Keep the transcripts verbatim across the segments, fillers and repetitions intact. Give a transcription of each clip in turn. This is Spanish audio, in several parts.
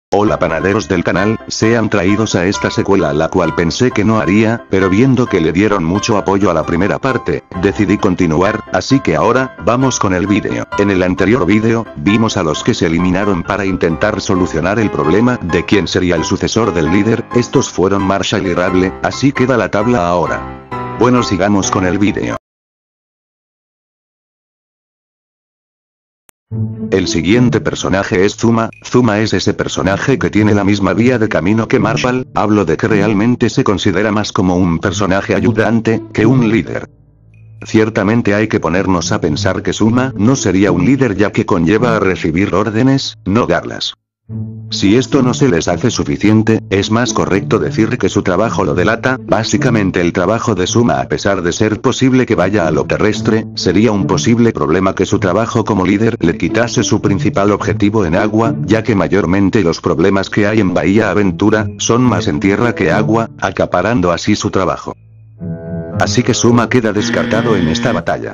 Hola panaderos del canal, sean traídos a esta secuela la cual pensé que no haría, pero viendo que le dieron mucho apoyo a la primera parte, decidí continuar, así que ahora, vamos con el vídeo. En el anterior vídeo, vimos a los que se eliminaron para intentar solucionar el problema de quién sería el sucesor del líder, estos fueron Marshall y Rable, así queda la tabla ahora. Bueno, sigamos con el vídeo. El siguiente personaje es Zuma. Zuma es ese personaje que tiene la misma vía de camino que Marshall, hablo de que realmente se considera más como un personaje ayudante, que un líder. Ciertamente hay que ponernos a pensar que Zuma no sería un líder ya que conlleva a recibir órdenes, no darlas. Si esto no se les hace suficiente, es más correcto decir que su trabajo lo delata. Básicamente el trabajo de Zuma, a pesar de ser posible que vaya a lo terrestre, sería un posible problema que su trabajo como líder le quitase su principal objetivo en agua, ya que mayormente los problemas que hay en Bahía Aventura, son más en tierra que agua, acaparando así su trabajo. Así que Zuma queda descartado en esta batalla.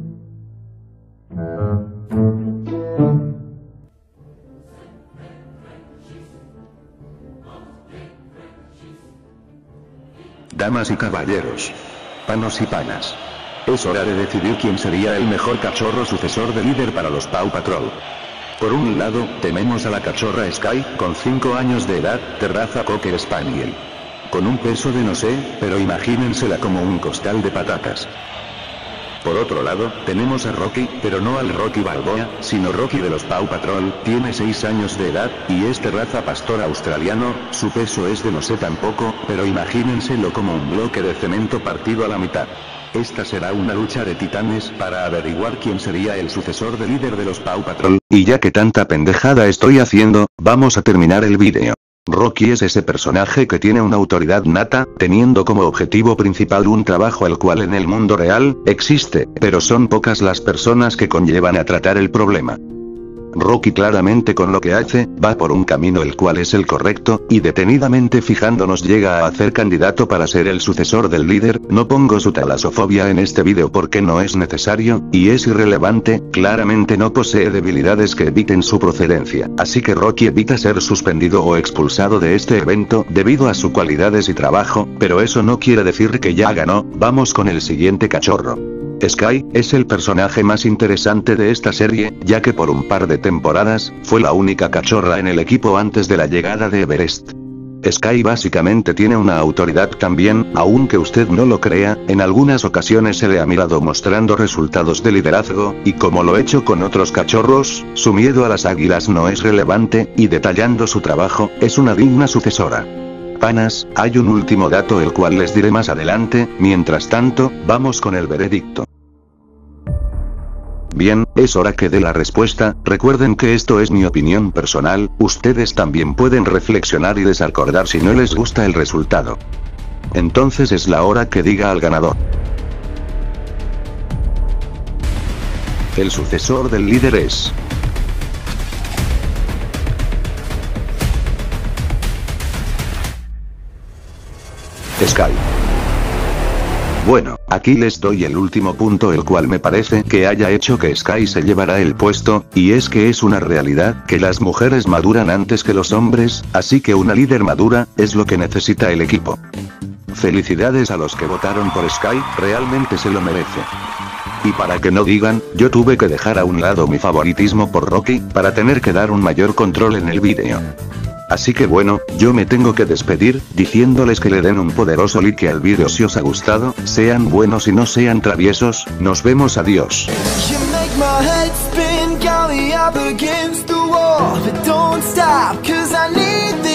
Damas y caballeros, panos y panas, es hora de decidir quién sería el mejor cachorro sucesor de líder para los Paw Patrol. Por un lado, tenemos a la cachorra Sky, con cinco años de edad, de raza Cocker Spaniel. Con un peso de no sé, pero imagínensela como un costal de patatas. Por otro lado, tenemos a Rocky, pero no al Rocky Balboa, sino Rocky de los Paw Patrol, tiene seis años de edad, y es de raza pastor australiano, su peso es de no sé tampoco, pero imagínenselo como un bloque de cemento partido a la mitad. Esta será una lucha de titanes para averiguar quién sería el sucesor de líder de los Paw Patrol. Y ya que tanta pendejada estoy haciendo, vamos a terminar el vídeo. Rocky es ese personaje que tiene una autoridad nata, teniendo como objetivo principal un trabajo el cual en el mundo real, existe, pero son pocas las personas que conllevan a tratar el problema. Rocky claramente con lo que hace, va por un camino el cual es el correcto, y detenidamente fijándonos llega a hacer candidato para ser el sucesor del líder. No pongo su talasofobia en este vídeo porque no es necesario, y es irrelevante, claramente no posee debilidades que eviten su procedencia, así que Rocky evita ser suspendido o expulsado de este evento, debido a sus cualidades y trabajo, pero eso no quiere decir que ya ganó. Vamos con el siguiente cachorro. Sky, es el personaje más interesante de esta serie, ya que por un par de temporadas, fue la única cachorra en el equipo antes de la llegada de Everest. Sky básicamente tiene una autoridad también, aunque usted no lo crea, en algunas ocasiones se le ha mirado mostrando resultados de liderazgo, y como lo he hecho con otros cachorros, su miedo a las águilas no es relevante, y detallando su trabajo, es una digna sucesora. Panas, hay un último dato el cual les diré más adelante, mientras tanto, vamos con el veredicto. Bien, es hora que dé la respuesta. Recuerden que esto es mi opinión personal, ustedes también pueden reflexionar y desacordar si no les gusta el resultado. Entonces es la hora que diga al ganador. El sucesor del líder es... Sky. Bueno, aquí les doy el último punto el cual me parece que haya hecho que Sky se llevará el puesto, y es que es una realidad que las mujeres maduran antes que los hombres, así que una líder madura, es lo que necesita el equipo. Felicidades a los que votaron por Sky, realmente se lo merece. Y para que no digan, yo tuve que dejar a un lado mi favoritismo por Rocky, para tener que dar un mayor control en el vídeo. Así que bueno, yo me tengo que despedir, diciéndoles que le den un poderoso like al vídeo si os ha gustado, sean buenos y no sean traviesos, nos vemos, adiós. My head spin, galley up against the wall, but don't stop, 'cause I need this.